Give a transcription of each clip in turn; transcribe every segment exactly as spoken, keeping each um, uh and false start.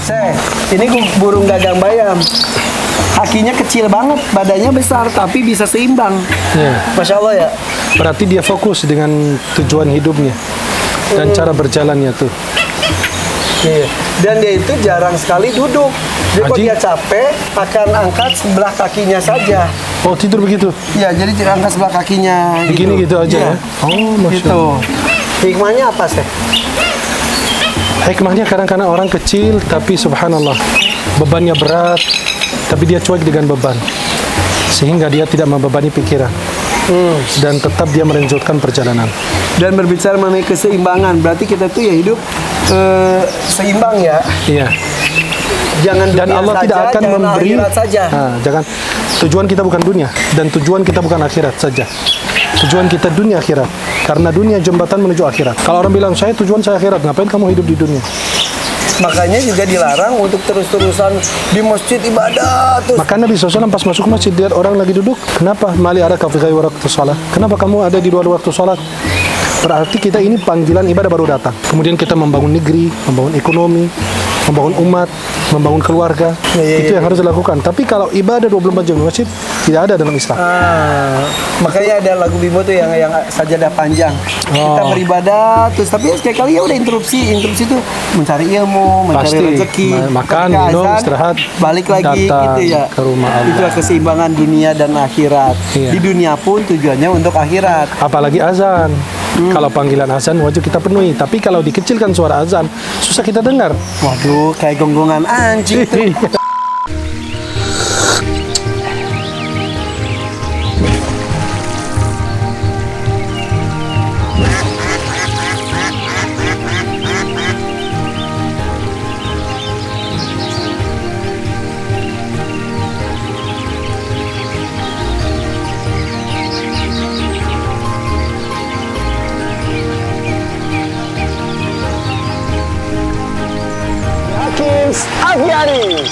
Saya, ini burung gagang bayam. Kakinya kecil banget, badannya besar, tapi bisa seimbang. Ya. Masya Allah ya. Berarti dia fokus dengan tujuan hidupnya dan hmm. cara berjalannya tuh. Iya. Dan dia itu jarang sekali duduk. Jadi kalau dia capek, akan angkat sebelah kakinya saja. Oh, tidur begitu? Iya, jadi tidak angkat sebelah kakinya. Begini gitu, gitu aja ya? Oh, Masya Allah. Gitu. Hikmahnya apa sih? Hikmahnya kadang-kadang orang kecil, tapi subhanallah, bebannya berat, tapi dia cuek dengan beban. Sehingga dia tidak membebani pikiran. Hmm. Dan tetap dia melanjutkan perjalanan. Dan berbicara mengenai keseimbangan, berarti kita tuh ya hidup uh, seimbang ya. Iya. Jangan dan Allah saja, tidak akan jangan memberi. Saja. Nah, jangan. Tujuan kita bukan dunia dan tujuan kita bukan akhirat saja. Tujuan kita dunia akhirat. Karena dunia jembatan menuju akhirat. Kalau orang bilang saya tujuan saya akhirat, ngapain kamu hidup di dunia? Makanya juga dilarang untuk terus-terusan di masjid ibadah. Terus. Maka Nabi shallallahu alaihi wasallam pas masuk masjid lihat orang lagi duduk, kenapa? Mali ada kafi ghayri waktu sholat. Kenapa kamu ada di dua waktu sholat? Berarti kita ini panggilan ibadah baru datang. Kemudian kita membangun negeri, membangun ekonomi, membangun umat, membangun keluarga. Ya, ya, itu ya, yang ya. harus dilakukan. Tapi kalau ibadah dua puluh empat jam di masjid tidak ada dalam Islam. Ah, makanya ada lagu Bimo tuh yang yang sajadah panjang. Oh. Kita beribadah terus tapi sekali-kali ya udah interupsi. Interupsi itu mencari ilmu, mencari Pasti. rezeki, makan, minum, istirahat, balik lagi gitu ya. Ke rumah Allah. Itulah keseimbangan dunia dan akhirat. Iya. Di dunia pun tujuannya untuk akhirat. Apalagi azan. Hmm. Kalau panggilan azan wajib kita penuhi. Tapi kalau dikecilkan suara azan, susah kita dengar. Waduh, kayak gonggongan anjing tuh. Aviari.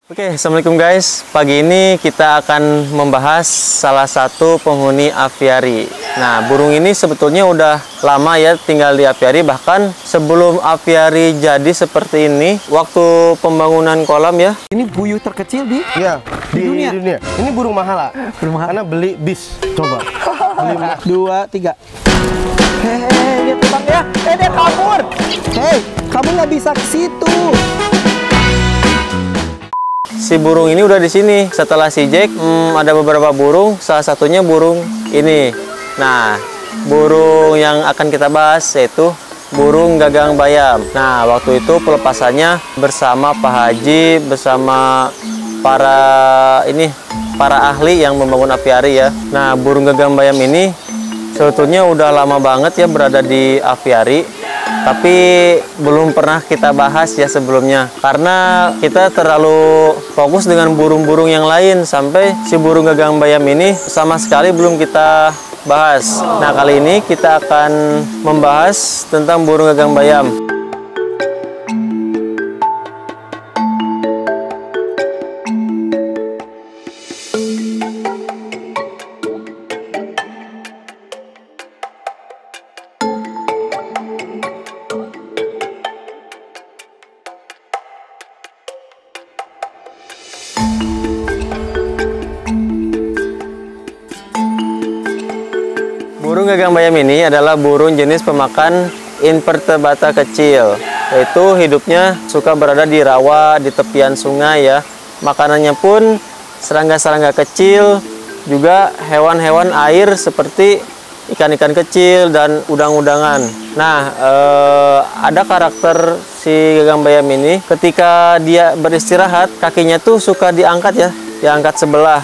Oke, assalamualaikum guys. Pagi ini kita akan membahas salah satu penghuni aviari. Nah, burung ini sebetulnya udah lama ya tinggal di aviari. Bahkan sebelum aviari jadi seperti ini, waktu pembangunan kolam ya. Ini puyuh terkecil di Iya, Di di, dunia? dunia. Ini burung mahal, lah. Burung mahal. Karena beli bis. Coba. Beli dua, tiga. Hei, dia terbang ya. Eh, dia kabur. Hei, kamu nggak bisa ke situ. Si burung ini udah di sini. Setelah si Jack, hmm, ada beberapa burung. Salah satunya burung ini. Nah, burung yang akan kita bahas yaitu burung gagang bayam. Nah, waktu itu pelepasannya bersama Pak Haji, bersama para ini para ahli yang membangun aviari ya. Nah, burung gagang bayam ini sebetulnya udah lama banget ya berada di aviari, tapi belum pernah kita bahas ya sebelumnya karena kita terlalu fokus dengan burung-burung yang lain sampai si burung gagang bayam ini sama sekali belum kita bahas. Nah, kali ini kita akan membahas tentang burung gagang bayam. Burung gagang bayam ini adalah burung jenis pemakan invertebrata kecil, yaitu hidupnya suka berada di rawa, di tepian sungai ya. Makanannya pun serangga-serangga kecil, juga hewan-hewan air seperti ikan-ikan kecil dan udang-udangan. Nah, eh, ada karakter si gagang bayam ini, ketika dia beristirahat, kakinya tuh suka diangkat ya, diangkat sebelah.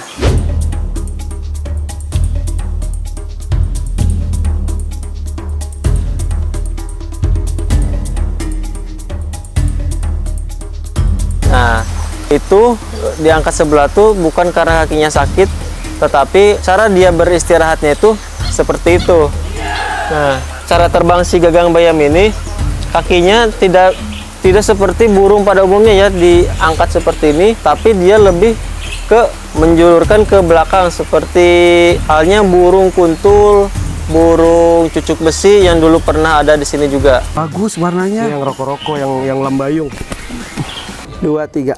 Nah, itu diangkat sebelah tuh bukan karena kakinya sakit, tetapi cara dia beristirahatnya itu seperti itu. Nah, cara terbang si gagang bayam ini, kakinya tidak tidak seperti burung pada umumnya ya diangkat seperti ini, tapi dia lebih ke menjulurkan ke belakang seperti halnya burung kuntul, burung cucuk besi yang dulu pernah ada di sini juga. Bagus warnanya. yang rokok-rokok, yang yang lambayung. Dua, tiga.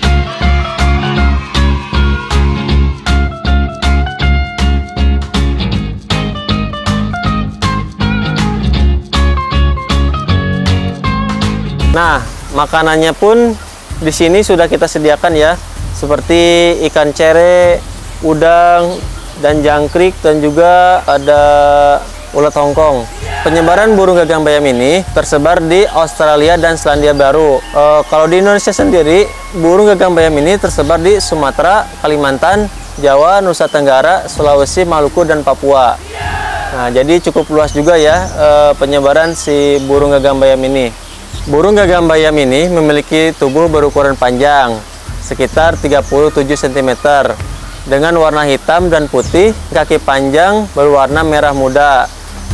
Nah, makanannya pun di sini sudah kita sediakan ya, seperti ikan cere, udang, dan jangkrik, dan juga ada ulat Hongkong. Penyebaran burung gagang bayam ini tersebar di Australia dan Selandia Baru. E, kalau di Indonesia sendiri, burung gagang bayam ini tersebar di Sumatera, Kalimantan, Jawa, Nusa Tenggara, Sulawesi, Maluku, dan Papua. Nah, jadi cukup luas juga ya e, penyebaran si burung gagang bayam ini. Burung gagang bayam ini memiliki tubuh berukuran panjang, sekitar tiga puluh tujuh sentimeter, dengan warna hitam dan putih, kaki panjang berwarna merah muda.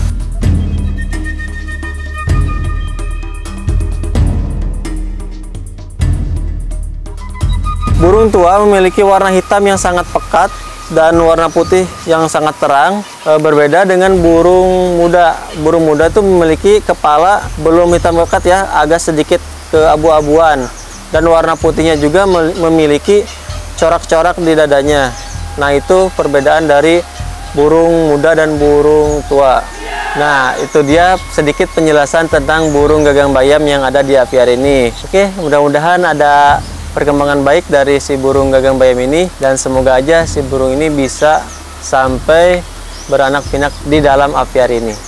Burung tua memiliki warna hitam yang sangat pekat dan warna putih yang sangat terang. E, berbeda dengan burung muda. Burung muda itu memiliki kepala belum hitam pekat ya, agak sedikit keabu-abuan. Dan warna putihnya juga memiliki corak-corak di dadanya. Nah, itu perbedaan dari burung muda dan burung tua. Nah, itu dia sedikit penjelasan tentang burung gagang bayam yang ada di aviari ini. Oke, mudah-mudahan ada perkembangan baik dari si burung gagang bayam ini, dan semoga aja si burung ini bisa sampai beranak pinak di dalam aviari ini.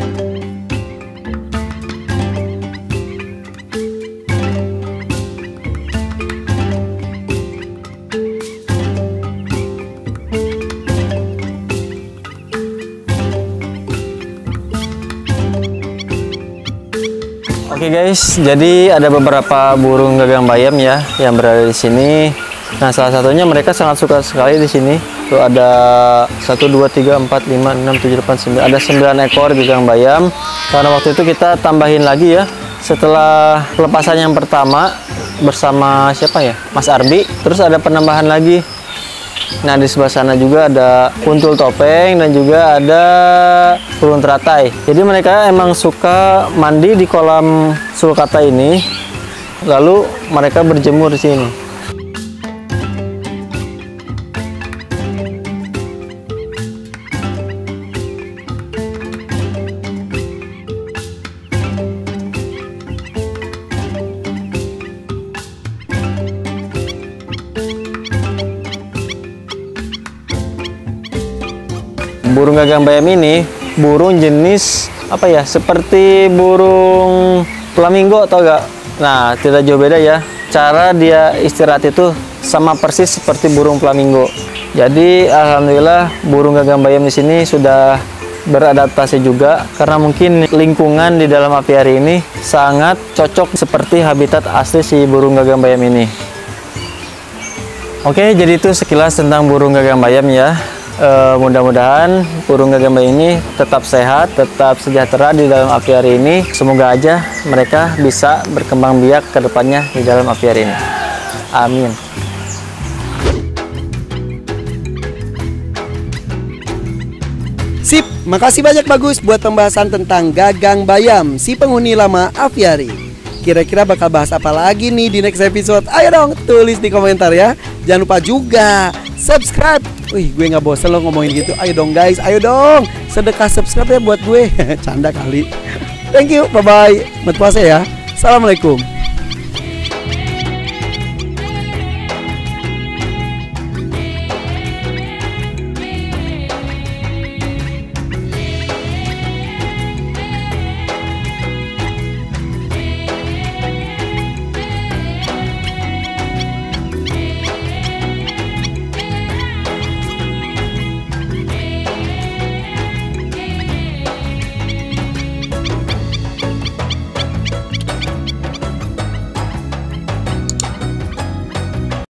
Oke guys, jadi ada beberapa burung gagang bayam ya yang berada di sini. Nah, salah satunya mereka sangat suka sekali di sini. Tuh ada satu, dua, tiga, empat, lima, enam, tujuh, delapan, sembilan. Ada sembilan ekor gagang bayam. Karena waktu itu kita tambahin lagi ya. Setelah pelepasan yang pertama, bersama siapa ya? Mas Arbi. Terus ada penambahan lagi. Nah, di sebelah sana juga ada kuntul topeng dan juga ada burung teratai. Jadi mereka emang suka mandi di kolam sulcata ini. Lalu mereka berjemur di sini. Burung gagang bayam ini burung jenis apa ya? Seperti burung flamingo, atau enggak? Nah, tidak jauh beda ya. Cara dia istirahat itu sama persis seperti burung flamingo. Jadi alhamdulillah burung gagang bayam di sini sudah beradaptasi juga, karena mungkin lingkungan di dalam apiari ini sangat cocok seperti habitat asli si burung gagang bayam ini. Oke, jadi itu sekilas tentang burung gagang bayam ya. E, mudah-mudahan burung gagang bayam ini tetap sehat, tetap sejahtera di dalam apiari ini. Semoga aja mereka bisa berkembang biak ke depannya di dalam apiari ini. Amin. Sip, makasih banyak Bagus buat pembahasan tentang gagang bayam, si penghuni lama aviari. Kira-kira bakal bahas apa lagi nih di next episode? Ayo dong, tulis di komentar ya. Jangan lupa juga subscribe. Wih, gue nggak bosan lo ngomongin gitu. Ayo dong guys, ayo dong. Sedekah subscribe ya buat gue. Canda kali. Thank you, bye-bye. Selamat puasa ya. Assalamualaikum.